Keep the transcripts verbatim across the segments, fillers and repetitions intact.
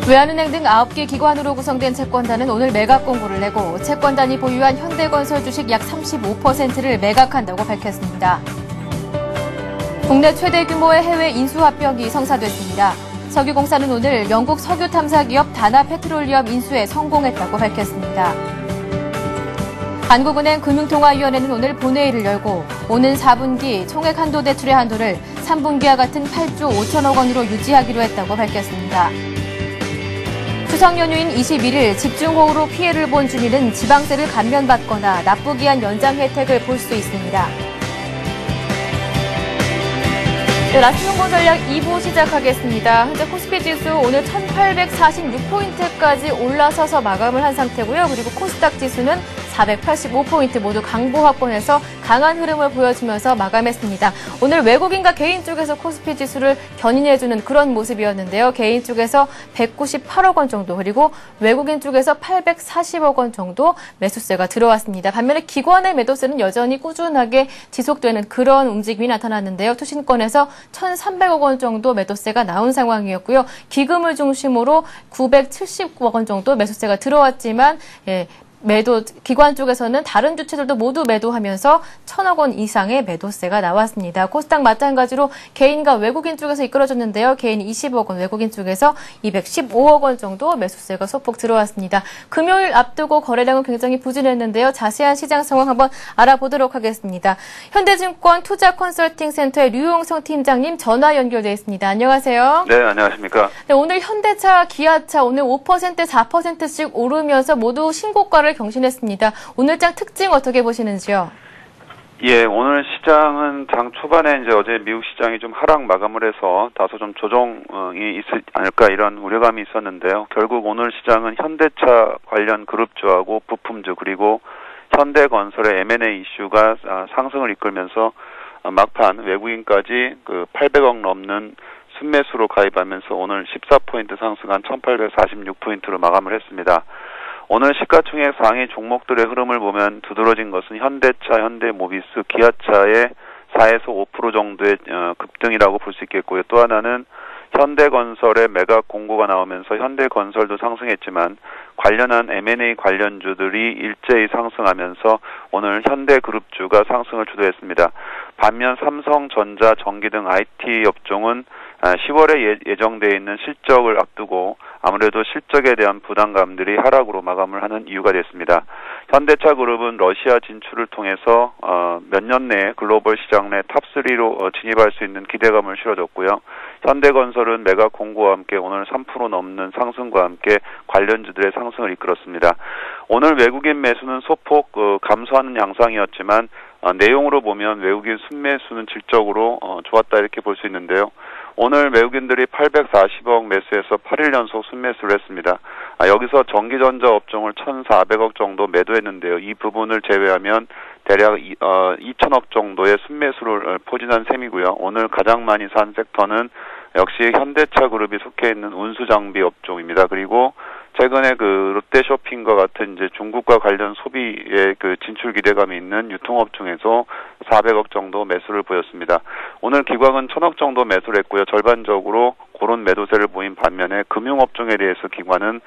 외환은행 등 아홉 개 기관으로 구성된 채권단은 오늘 매각 공고를 내고 채권단이 보유한 현대건설 주식 약 삼십오 퍼센트를 매각한다고 밝혔습니다. 국내 최대 규모의 해외 인수합병이 성사됐습니다. 석유공사는 오늘 영국 석유 탐사 기업 다나 페트롤리엄 인수에 성공했다고 밝혔습니다. 한국은행 금융통화위원회는 오늘 본회의를 열고 오는 사 분기 총액 한도 대출의 한도를 삼 분기와 같은 팔조 오천억 원으로 유지하기로 했다고 밝혔습니다. 추석 연휴인 이십일 일 집중호우로 피해를 본 주민은 지방세를 감면받거나 납부기한 연장 혜택을 볼 수 있습니다. 네, 라스농고 전략 이 부 시작하겠습니다. 현재 코스피 지수 오늘 천팔백사십육 포인트까지 올라서서 마감을 한 상태고요. 그리고 코스닥 지수는 사백팔십오 포인트 모두 강보 확보해서 강한 흐름을 보여주면서 마감했습니다. 오늘 외국인과 개인 쪽에서 코스피 지수를 견인해주는 그런 모습이었는데요. 개인 쪽에서 백구십팔억 원 정도, 그리고 외국인 쪽에서 팔백사십억 원 정도 매수세가 들어왔습니다. 반면에 기관의 매도세는 여전히 꾸준하게 지속되는 그런 움직임이 나타났는데요. 투신권에서 천삼백억 원 정도 매도세가 나온 상황이었고요. 기금을 중심으로 구백칠십억 원 정도 매수세가 들어왔지만 예, 매도 기관 쪽에서는 다른 주체들도 모두 매도하면서 천억 원 이상의 매도세가 나왔습니다. 코스닥 마찬가지로 개인과 외국인 쪽에서 이끌어졌는데요. 개인 이십억 원, 외국인 쪽에서 이백십오억 원 정도 매수세가 소폭 들어왔습니다. 금요일 앞두고 거래량은 굉장히 부진했는데요. 자세한 시장 상황 한번 알아보도록 하겠습니다. 현대증권 투자컨설팅센터의 류용성 팀장님 전화 연결되어 있습니다. 안녕하세요. 네, 안녕하십니까. 네, 오늘 현대차, 기아차 오늘 오 퍼센트, 사 퍼센트씩 오르면서 모두 신고가를 경신했습니다. 오늘장 특징 어떻게 보시는지요? 예, 오늘 시장은 장 초반에 이제 어제 미국 시장이 좀 하락 마감을 해서 다소 좀 조정이 있지 않을까 이런 우려감이 있었는데요. 결국 오늘 시장은 현대차 관련 그룹주하고 부품주 그리고 현대건설의 엠 앤 에이 이슈가 상승을 이끌면서 막판 외국인까지 그 팔백억 넘는 순매수로 가입하면서 오늘 십사 포인트 상승한 천팔백사십육 포인트로 마감을 했습니다. 오늘 시가총액 상위 종목들의 흐름을 보면 두드러진 것은 현대차, 현대모비스, 기아차의 사에서 오 퍼센트 정도의 급등이라고 볼 수 있겠고요. 또 하나는 현대건설의 매각 공고가 나오면서 현대건설도 상승했지만 관련한 엠 앤 에이 관련주들이 일제히 상승하면서 오늘 현대그룹주가 상승을 주도했습니다. 반면 삼성전자, 전기 등 아이 티 업종은 시월에 예정되어 있는 실적을 앞두고 아무래도 실적에 대한 부담감들이 하락으로 마감을 하는 이유가 됐습니다. 현대차 그룹은 러시아 진출을 통해서 어, 몇 년 내에 글로벌 시장 내 탑쓰리로 어, 진입할 수 있는 기대감을 실어줬고요. 현대건설은 매각 공고와 함께 오늘 삼 퍼센트 넘는 상승과 함께 관련주들의 상승을 이끌었습니다. 오늘 외국인 매수는 소폭 어, 감소하는 양상이었지만 어, 내용으로 보면 외국인 순매수는 질적으로 어, 좋았다 이렇게 볼 수 있는데요. 오늘 외국인들이 팔백사십억 매수해서 팔 일 연속 순매수를 했습니다. 아, 여기서 전기전자 업종을 천사백억 정도 매도했는데요. 이 부분을 제외하면 대략 이, 어, 이천억 정도의 순매수를 포진한 셈이고요. 오늘 가장 많이 산 섹터는 역시 현대차 그룹이 속해 있는 운수장비 업종입니다. 그리고 최근에 그 롯데쇼핑과 같은 이제 중국과 관련 소비의 그 진출 기대감이 있는 유통업종에서 사백억 정도 매수를 보였습니다. 오늘 기관은 천억 정도 매수를 했고요. 절반적으로 그런 매도세를 보인 반면에 금융업종에 대해서 기관은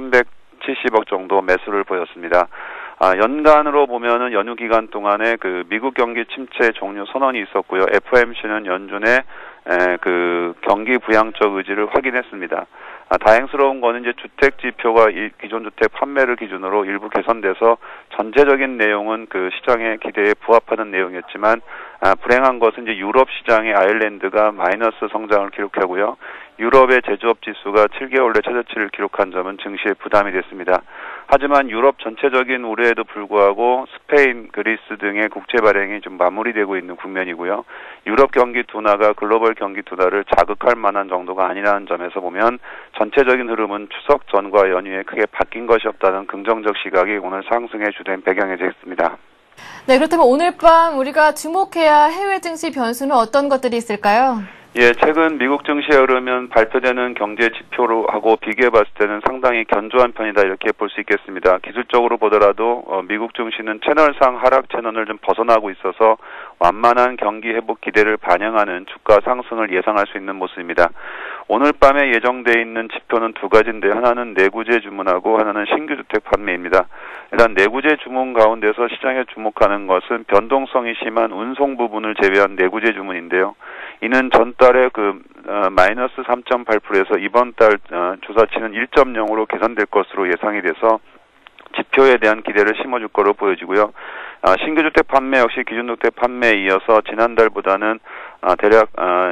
삼백칠십억 정도 매수를 보였습니다. 아, 연간으로 보면은 연휴 기간 동안에 그 미국 경기 침체 종료 선언이 있었고요. 에프 오 엠 씨는 연준의 에, 그 경기 부양적 의지를 확인했습니다. 아, 다행스러운 거는 이제 주택 지표가 이 기존 주택 판매를 기준으로 일부 개선돼서 전체적인 내용은 그 시장의 기대에 부합하는 내용이었지만 아, 불행한 것은 이제 유럽 시장의 아일랜드가 마이너스 성장을 기록하고요. 유럽의 제조업 지수가 칠 개월 내 최저치를 기록한 점은 증시에 부담이 됐습니다. 하지만 유럽 전체적인 우려에도 불구하고 스페인, 그리스 등의 국채 발행이 좀 마무리되고 있는 국면이고요. 유럽 경기 둔화가 글로벌 경기 둔화를 자극할 만한 정도가 아니라는 점에서 보면 전체적인 흐름은 추석 전과 연휴에 크게 바뀐 것이 없다는 긍정적 시각이 오늘 상승에 주된 배경이 되겠습니다. 네, 그렇다면 오늘 밤 우리가 주목해야 할 해외 증시 변수는 어떤 것들이 있을까요? 예, 최근 미국 증시에 오르면 발표되는 경제 지표로 하고 비교해 봤을 때는 상당히 견조한 편이다 이렇게 볼 수 있겠습니다. 기술적으로 보더라도 어, 미국 증시는 채널상 하락 채널을 좀 벗어나고 있어서 완만한 경기 회복 기대를 반영하는 주가 상승을 예상할 수 있는 모습입니다. 오늘 밤에 예정돼 있는 지표는 두 가지인데 하나는 내구재 주문하고 하나는 신규 주택 판매입니다. 일단 내구재 주문 가운데서 시장에 주목하는 것은 변동성이 심한 운송 부분을 제외한 내구재 주문인데요. 이는 전달에 그 어, 마이너스 삼 점 팔 퍼센트에서 이번 달 어, 조사치는 일 점 영으로 개선될 것으로 예상이 돼서 지표에 대한 기대를 심어줄 거로 보여지고요. 아, 신규주택 판매 역시 기준주택 판매에 이어서 지난달보다는 아, 대략 아,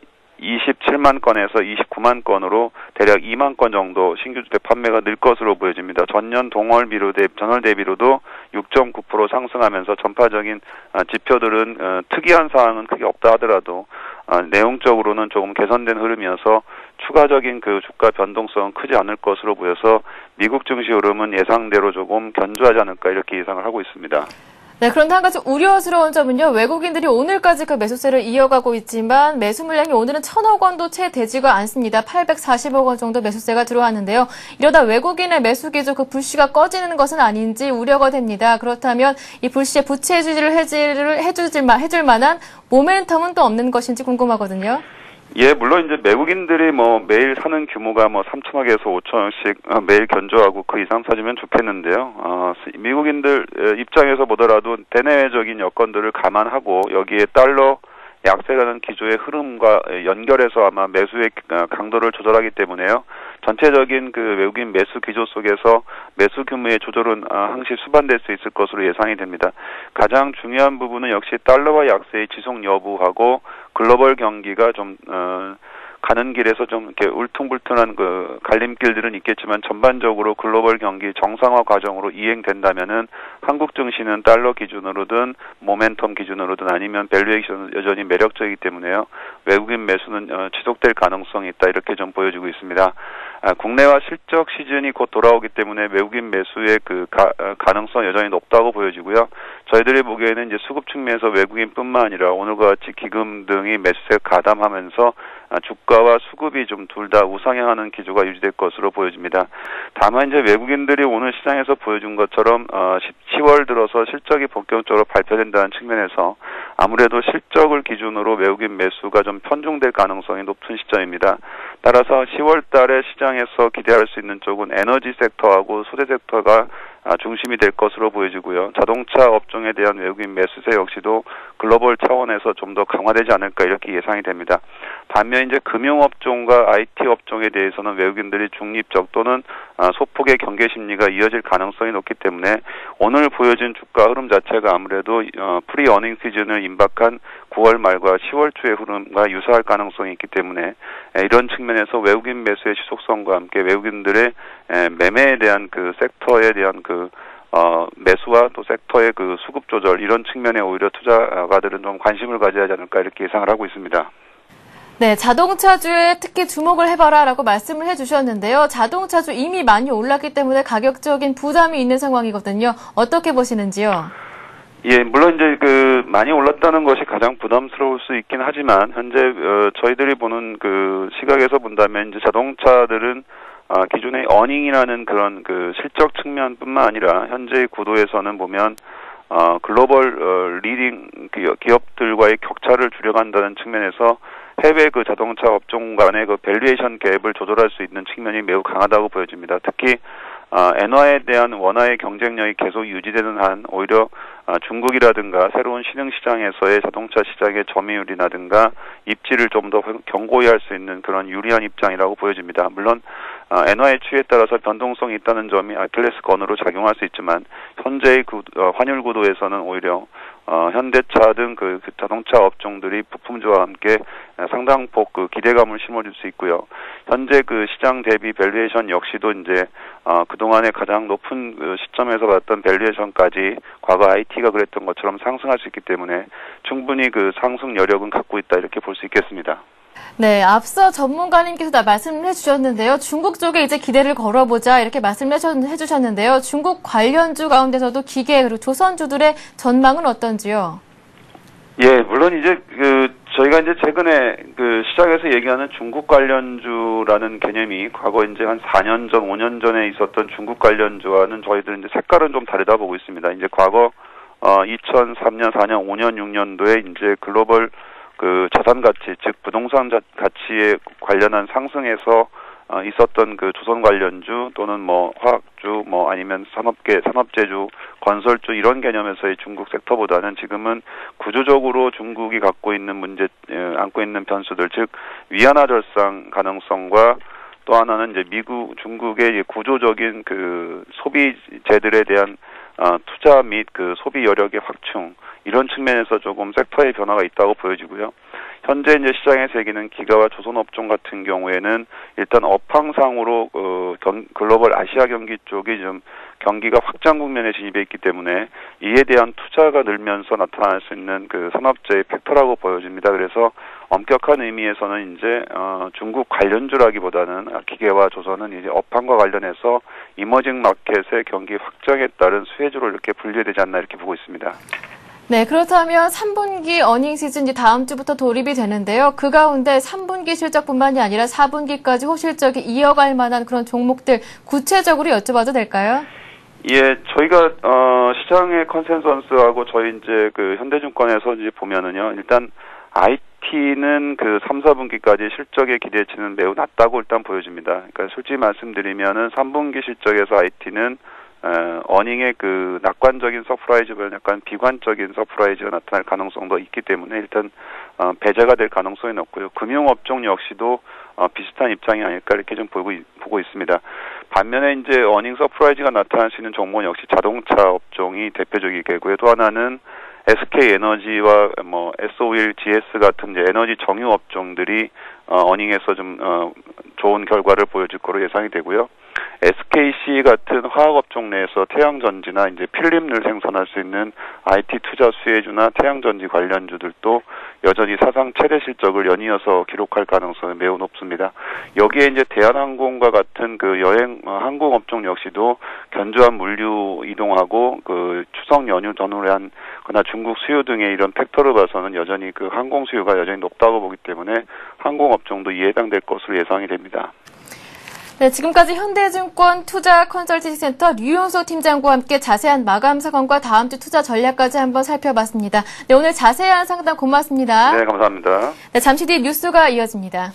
이십칠만 건에서 이십구만 건으로 대략 이만 건 정도 신규주택 판매가 늘 것으로 보여집니다. 전년 동월 비로 대, 전월 대비로도 육 점 구 퍼센트 상승하면서 전파적인 아, 지표들은 어, 특이한 사항은 크게 없다 하더라도 아, 내용적으로는 조금 개선된 흐름이어서 추가적인 그 주가 변동성은 크지 않을 것으로 보여서 미국 증시 흐름은 예상대로 조금 견조하지 않을까 이렇게 예상을 하고 있습니다. 네, 그런데 한 가지 우려스러운 점은요. 외국인들이 오늘까지 그 매수세를 이어가고 있지만 매수 물량이 오늘은 천억 원도 채 되지가 않습니다. 팔백사십억 원 정도 매수세가 들어왔는데요. 이러다 외국인의 매수 기조 그 불씨가 꺼지는 것은 아닌지 우려가 됩니다. 그렇다면 이 불씨의 부채 주지를 해지를 해주질 해줄 만한 모멘텀은 또 없는 것인지 궁금하거든요. 예, 물론 이제 외국인들이 뭐 매일 사는 규모가 뭐 삼천억에서 오천억씩 매일 견조하고 그 이상 사주면 좋겠는데요. 어, 미국인들 입장에서 보더라도 대내외적인 여건들을 감안하고 여기에 달러 약세라는 기조의 흐름과 연결해서 아마 매수의 강도를 조절하기 때문에요. 전체적인 그 외국인 매수 기조 속에서 매수 규모의 조절은 항시 수반될 수 있을 것으로 예상이 됩니다. 가장 중요한 부분은 역시 달러와 약세의 지속 여부하고 글로벌 경기가 좀 어, 가는 길에서 좀 이렇게 울퉁불퉁한 그 갈림길들은 있겠지만 전반적으로 글로벌 경기 정상화 과정으로 이행된다면은 한국 증시는 달러 기준으로든 모멘텀 기준으로든 아니면 밸류에이션은 여전히 매력적이기 때문에요. 외국인 매수는 어, 지속될 가능성이 있다 이렇게 좀 보여지고 있습니다. 아, 국내와 실적 시즌이 곧 돌아오기 때문에 외국인 매수의 그 가, 어, 가능성 여전히 높다고 보여지고요. 저희들이 보기에는 이제 수급 측면에서 외국인뿐만 아니라 오늘과 같이 기금 등이 매수세 가담하면서 아, 주가와 수급이 좀 둘 다 우상향하는 기조가 유지될 것으로 보여집니다. 다만 이제 외국인들이 오늘 시장에서 보여준 것처럼 어, 시월 들어서 실적이 본격적으로 발표된다는 측면에서 아무래도 실적을 기준으로 외국인 매수가 좀 편중될 가능성이 높은 시점입니다. 따라서 시월 달에 시장에서 기대할 수 있는 쪽은 에너지 섹터하고 소재 섹터가 중심이 될 것으로 보여지고요. 자동차 업종에 대한 외국인 매수세 역시도 글로벌 차원에서 좀 더 강화되지 않을까 이렇게 예상이 됩니다. 반면 이제 금융업종과 아이티 업종에 대해서는 외국인들이 중립적 또는 소폭의 경계 심리가 이어질 가능성이 높기 때문에 오늘 보여진 주가 흐름 자체가 아무래도 프리 어닝 시즌을 임박한 구월 말과 시월 초의 흐름과 유사할 가능성이 있기 때문에 이런 측면에서 외국인 매수의 지속성과 함께 외국인들의 매매에 대한 그 섹터에 대한 그 어, 매수와 또 섹터의 그 수급 조절 이런 측면에 오히려 투자가들은 좀 관심을 가져야 하지 않을까 이렇게 예상을 하고 있습니다. 네, 자동차주에 특히 주목을 해봐라라고 말씀을 해주셨는데요. 자동차주 이미 많이 올랐기 때문에 가격적인 부담이 있는 상황이거든요. 어떻게 보시는지요? 예, 물론 이제 그 많이 올랐다는 것이 가장 부담스러울 수 있긴 하지만 현재 어, 저희들이 보는 그 시각에서 본다면 이제 자동차들은 아, 기존의 어닝이라는 그런 그 실적 측면뿐만 아니라 현재의 구도에서는 보면 어, 글로벌 어, 리딩 기업들과의 격차를 줄여간다는 측면에서 해외 그 자동차 업종 간의 그 밸류에이션 갭을 조절할 수 있는 측면이 매우 강하다고 보여집니다. 특히 어, 엔화에 대한 원화의 경쟁력이 계속 유지되는 한 오히려 어, 중국이라든가 새로운 신흥 시장에서의 자동차 시장의 점유율이라든가 입지를 좀 더 견고히 할 수 있는 그런 유리한 입장이라고 보여집니다. 물론 어, 엔화의 추이에 따라서 변동성이 있다는 점이 아킬레스 건으로 작용할 수 있지만 현재의 구, 어, 환율 구도에서는 오히려 어, 현대차 등 그 그 자동차 업종들이 부품주와 함께 상당폭 그 기대감을 심어줄 수 있고요. 현재 그 시장 대비 밸류에이션 역시도 이제 어, 그동안에 가장 높은 그 시점에서 봤던 밸류에이션까지 과거 아이티가 그랬던 것처럼 상승할 수 있기 때문에 충분히 그 상승 여력은 갖고 있다 이렇게 볼 수 있겠습니다. 네, 앞서 전문가님께서 다 말씀을 해주셨는데요. 중국 쪽에 이제 기대를 걸어보자 이렇게 말씀을 해주셨는데요. 중국 관련주 가운데서도 기계 그리고 조선주들의 전망은 어떤지요? 예, 물론 이제 그 저희가 이제 최근에 그 시장에서 얘기하는 중국 관련주라는 개념이 과거 이제 한 사 년 전, 오 년 전에 있었던 중국 관련주와는 저희들 이제 색깔은 좀 다르다 보고 있습니다. 이제 과거 어, 이천삼 년, 사 년, 오 년, 육 년도에 이제 글로벌 그 자산 가치, 즉 부동산 자, 가치에 관련한 상승에서 어, 있었던 그 조선 관련주 또는 뭐 화학주 뭐 아니면 산업계, 산업재주, 건설주 이런 개념에서의 중국 섹터보다는 지금은 구조적으로 중국이 갖고 있는 문제, 에, 안고 있는 변수들, 즉 위안화 절상 가능성과 또 하나는 이제 미국, 중국의 구조적인 그 소비재들에 대한 어, 투자 및 그 소비 여력의 확충 이런 측면에서 조금 섹터의 변화가 있다고 보여지고요. 현재 이제 시장의 세계는 기가와 조선 업종 같은 경우에는 일단 업황상으로 어, 경, 글로벌 아시아 경기 쪽이 좀 경기가 확장 국면에 진입해 있기 때문에 이에 대한 투자가 늘면서 나타날 수 있는 그 산업재의 팩터라고 보여집니다. 그래서 엄격한 의미에서는 이제 어, 중국 관련주라기보다는 기계와 조선은 이제 업황과 관련해서 이머징 마켓의 경기 확장에 따른 수혜주로 이렇게 분류되지 않나 이렇게 보고 있습니다. 네, 그렇다면 삼 분기 어닝 시즌 이제 다음 주부터 돌입이 되는데요. 그 가운데 삼 분기 실적뿐만이 아니라 사 분기까지 호실적이 이어갈 만한 그런 종목들 구체적으로 여쭤봐도 될까요? 예, 저희가 어, 시장의 컨센서스하고 저희 이제 그 현대증권에서 이제 보면은요, 일단 아이티는 그 삼, 사 분기까지 실적의 기대치는 매우 낮다고 일단 보여집니다. 그러니까 솔직히 말씀드리면은 삼 분기 실적에서 아이티는 어, 어닝의 그 낙관적인 서프라이즈보다는 약간 비관적인 서프라이즈가 나타날 가능성도 있기 때문에 일단 어, 배제가 될 가능성이 높고요. 금융업종 역시도 어, 비슷한 입장이 아닐까 이렇게 좀 보고, 보고 있습니다. 반면에 이제 어닝 서프라이즈가 나타날 수 있는 종목은 역시 자동차 업종이 대표적이겠고요. 또 하나는 에스케이에너지와 뭐 에스오일, 지에스 같은 이제 에너지 정유 업종들이 어, 어닝에서 좀 어, 좋은 결과를 보여줄 거로 예상이 되고요. 에스케이씨 같은 화학 업종 내에서 태양전지나 이제 필름을 생산할 수 있는 아이티 투자 수혜주나 태양전지 관련주들도 여전히 사상 최대 실적을 연이어서 기록할 가능성이 매우 높습니다. 여기에 이제 대한항공과 같은 그 여행 어, 항공 업종 역시도 견조한 물류 이동하고 그 추석 연휴 전후에 한 그나 중국 수요 등의 이런 팩터를 봐서는 여전히 그 항공 수요가 여전히 높다고 보기 때문에 항공 업종도 이에 해당될 것으로 예상이 됩니다. 네, 지금까지 현대증권 투자 컨설팅 센터 류용소 팀장과 함께 자세한 마감 상황과 다음 주 투자 전략까지 한번 살펴봤습니다. 네, 오늘 자세한 상담 고맙습니다. 네, 감사합니다. 네, 잠시 뒤 뉴스가 이어집니다.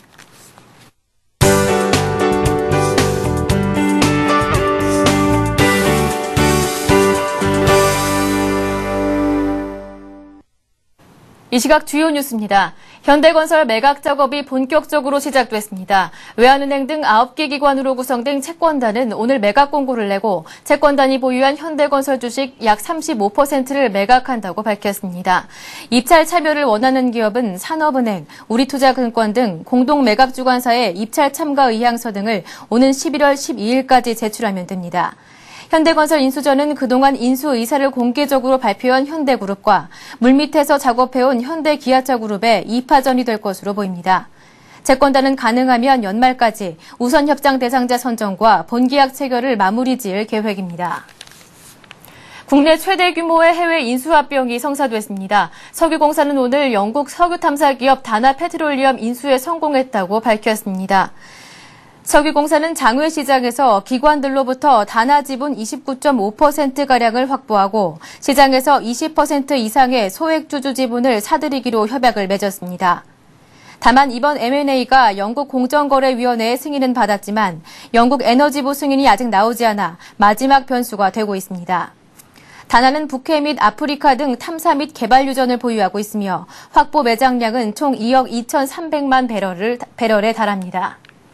이 시각 주요 뉴스입니다. 현대건설 매각 작업이 본격적으로 시작됐습니다. 외환은행 등 아홉 개 기관으로 구성된 채권단은 오늘 매각 공고를 내고 채권단이 보유한 현대건설 주식 약 삼십오 퍼센트를 매각한다고 밝혔습니다. 입찰 참여를 원하는 기업은 산업은행, 우리투자증권 등 공동 매각 주관사에 입찰 참가 의향서 등을 오는 십일월 십이일까지 제출하면 됩니다. 현대건설 인수전은 그동안 인수 의사를 공개적으로 발표한 현대그룹과 물밑에서 작업해온 현대기아차그룹의 이 파전이 될 것으로 보입니다. 채권단은 가능하면 연말까지 우선 협상 대상자 선정과 본계약 체결을 마무리 지을 계획입니다. 국내 최대 규모의 해외 인수합병이 성사됐습니다. 석유공사는 오늘 영국 석유탐사기업 다나페트롤리엄 인수에 성공했다고 밝혔습니다. 석유공사는 장외 시장에서 기관들로부터 다나 지분 이십구 점 오 퍼센트가량을 확보하고 시장에서 이십 퍼센트 이상의 소액주주 지분을 사들이기로 협약을 맺었습니다. 다만 이번 엠 앤 에이가 영국 공정거래위원회의 승인은 받았지만 영국 에너지부 승인이 아직 나오지 않아 마지막 변수가 되고 있습니다. 다나는 북해 및 아프리카 등 탐사 및 개발 유전을 보유하고 있으며 확보 매장량은 총 이억 이천삼백만 배럴을, 배럴에 달합니다.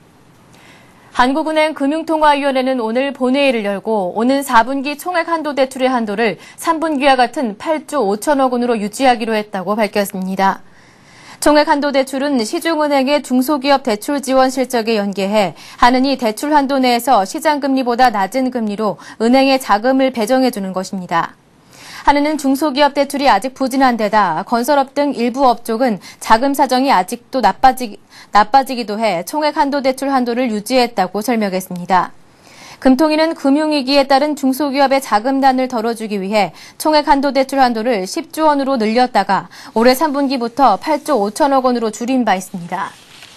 한국은행 금융통화위원회는 오늘 본회의를 열고 오는 사 분기 총액 한도 대출의 한도를 삼 분기와 같은 팔조 오천억 원으로 유지하기로 했다고 밝혔습니다. 총액 한도 대출은 시중은행의 중소기업 대출 지원 실적에 연계해 하느니 대출 한도 내에서 시장금리보다 낮은 금리로 은행에 자금을 배정해주는 것입니다. 한은은 중소기업 대출이 아직 부진한 데다 건설업 등 일부 업종은 자금 사정이 아직도 나빠지, 나빠지기도 해 총액 한도 대출 한도를 유지했다고 설명했습니다. 금통위는 금융위기에 따른 중소기업의 자금난을 덜어주기 위해 총액 한도 대출 한도를 십조 원으로 늘렸다가 올해 삼 분기부터 팔조 오천억 원으로 줄인 바 있습니다.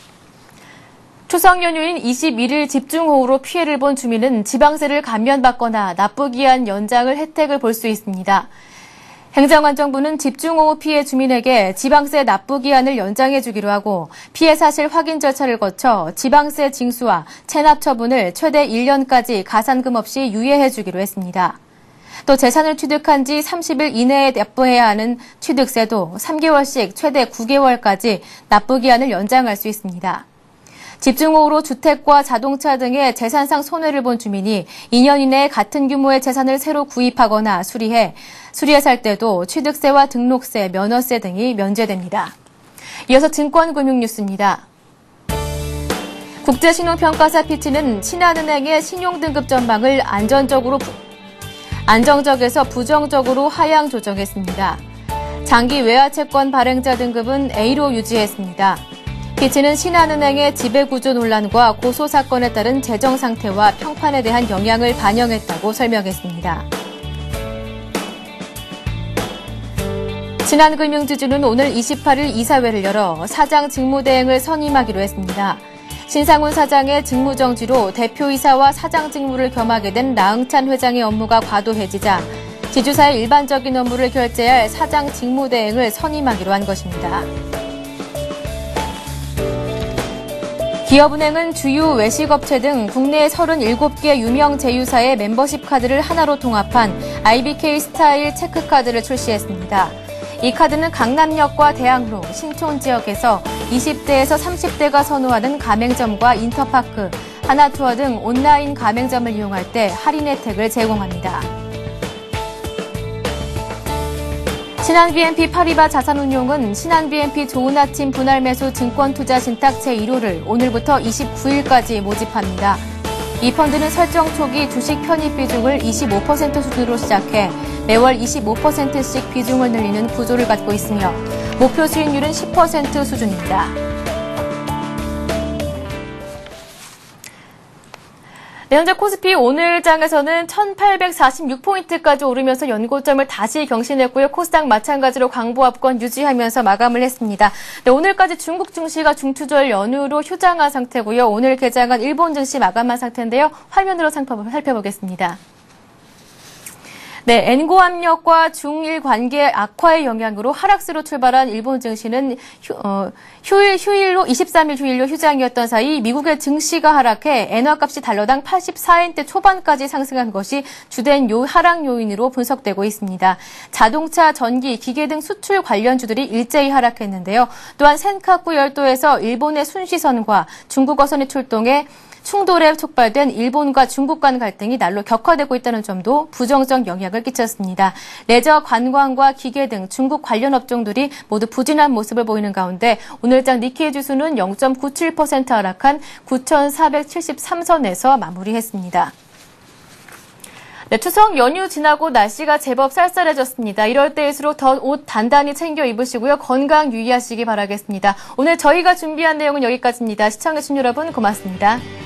추석 연휴인 이십일일 집중호우로 피해를 본 주민은 지방세를 감면받거나 납부기한 연장을 혜택을 볼 수 있습니다. 행정안전부는 집중호우 피해 주민에게 지방세 납부 기한을 연장해 주기로 하고 피해 사실 확인 절차를 거쳐 지방세 징수와 체납 처분을 최대 일 년까지 가산금 없이 유예해 주기로 했습니다. 또 재산을 취득한 지 삼십 일 이내에 납부해야 하는 취득세도 삼 개월씩 최대 구 개월까지 납부 기한을 연장할 수 있습니다. 집중호우로 주택과 자동차 등의 재산상 손해를 본 주민이 이 년 이내에 같은 규모의 재산을 새로 구입하거나 수리해 수리해 살 때도 취득세와 등록세, 면허세 등이 면제됩니다. 이어서 증권금융 뉴스입니다. 국제신용평가사 피치는 신한은행의 신용등급 전망을 안전적으로 부, 안정적에서 부정적으로 하향 조정했습니다. 장기 외화채권 발행자 등급은 A로 유지했습니다. 피치는 신한은행의 지배구조 논란과 고소 사건에 따른 재정 상태와 평판에 대한 영향을 반영했다고 설명했습니다. 신한금융지주는 오늘 이십팔 일 이사회를 열어 사장 직무대행을 선임하기로 했습니다. 신상훈 사장의 직무정지로 대표이사와 사장 직무를 겸하게 된 나응찬 회장의 업무가 과도해지자 지주사의 일반적인 업무를 결재할 사장 직무대행을 선임하기로 한 것입니다. 기업은행은 주요 외식업체 등 국내 서른일곱 개 유명 제휴사의 멤버십 카드를 하나로 통합한 아이비케이 스타일 체크카드를 출시했습니다. 이 카드는 강남역과 대학로, 신촌 지역에서 이십 대에서 삼십 대가 선호하는 가맹점과 인터파크, 하나투어 등 온라인 가맹점을 이용할 때 할인 혜택을 제공합니다. 신한비엔피 파리바 자산운용은 신한비엔피 좋은 아침 분할 매수 증권투자 신탁 제일 호를 오늘부터 이십구 일까지 모집합니다. 이 펀드는 설정 초기 주식 편입 비중을 이십오 퍼센트 수준으로 시작해 매월 이십오 퍼센트씩 비중을 늘리는 구조를 갖고 있으며 목표 수익률은 십 퍼센트 수준입니다. 네, 현재 코스피 오늘 장에서는 천팔백사십육 포인트까지 오르면서 연고점을 다시 경신했고요. 코스닥 마찬가지로 강보합권 유지하면서 마감을 했습니다. 네, 오늘까지 중국 증시가 중추절 연휴로 휴장한 상태고요. 오늘 개장한 일본 증시 마감한 상태인데요. 화면으로 살펴보겠습니다. 네, 엔고 압력과 중일 관계 악화의 영향으로 하락세로 출발한 일본 증시는 휴, 어, 휴일, 휴일로 이십삼 일 휴일로 휴장이었던 사이 미국의 증시가 하락해 엔화값이 달러당 팔십사 엔대 초반까지 상승한 것이 주된 요 하락 요인으로 분석되고 있습니다. 자동차, 전기, 기계 등 수출 관련주들이 일제히 하락했는데요. 또한 센카쿠 열도에서 일본의 순시선과 중국 어선이 출동해 충돌에 촉발된 일본과 중국 간 갈등이 날로 격화되고 있다는 점도 부정적 영향을 끼쳤습니다. 레저, 관광과 기계 등 중국 관련 업종들이 모두 부진한 모습을 보이는 가운데 오늘장 니케이 지수는 영 점 구칠 퍼센트 하락한 구천사백칠십삼 선에서 마무리했습니다. 네, 추석 연휴 지나고 날씨가 제법 쌀쌀해졌습니다. 이럴 때일수록 더 옷 단단히 챙겨 입으시고요. 건강 유의하시기 바라겠습니다. 오늘 저희가 준비한 내용은 여기까지입니다. 시청해주신 여러분 고맙습니다.